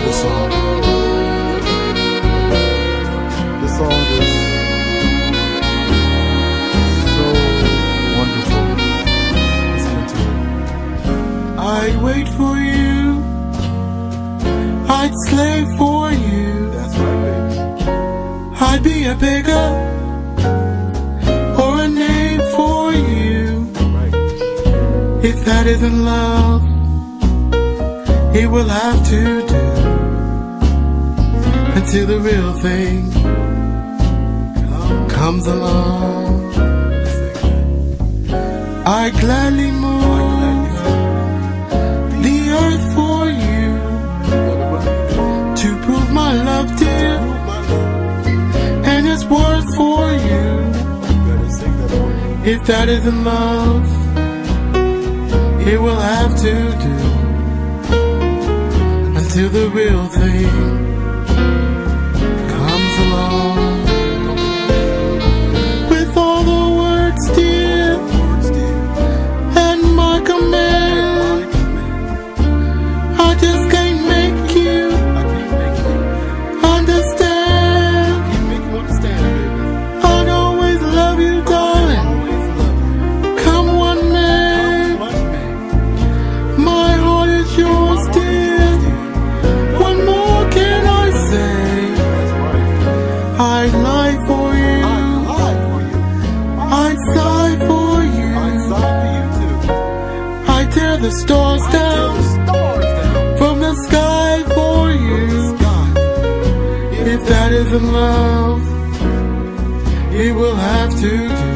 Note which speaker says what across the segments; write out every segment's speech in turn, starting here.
Speaker 1: this song. This song is so wonderful. Listen to it. I'd wait for you, I'd slave for you. That's right, baby. I'd be a beggar or a knave for you. Right. If that isn't love, it will have to do until the real thing comes along. I gladly move the earth for you to prove my love, dear, and its worth for you. If that isn't love, it will have to do until the real thing comes along. With all the words, dear, and my command, I just can't make you understand. I'd always love you, darling. Come one man, my heart is yours, dear. What more can I say? I'd lie for you, I'd sigh for you, I'd tear the stars down from the sky for you. If that isn't love, it will have to do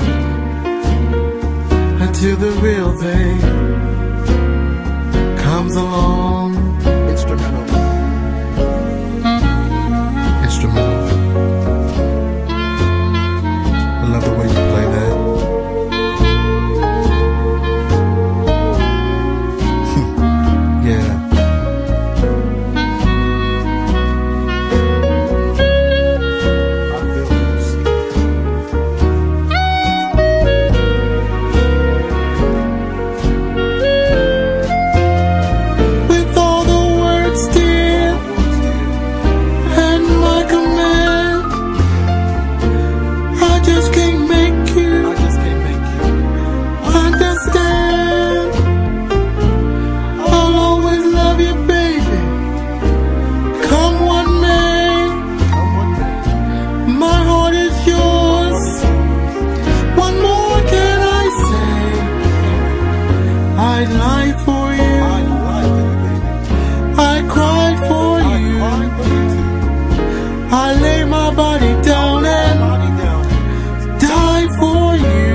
Speaker 1: until the real thing comes along. Instrumental. I love the way you play that. Yeah. With all the words, dear, and my command, I just can't make you understand. I'll always love you, baby. Come one man, my heart is yours. What more can I say? I'd lie for you, I'd cry for you, I lay my body down and die for you.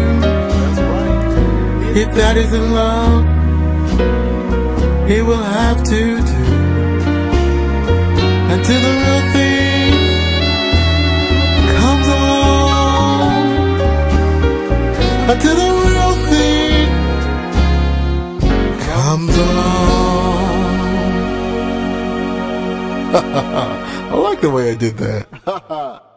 Speaker 1: If that isn't love, it will have to do until the real thing comes along. Until the real thing comes along. I like the way I did that.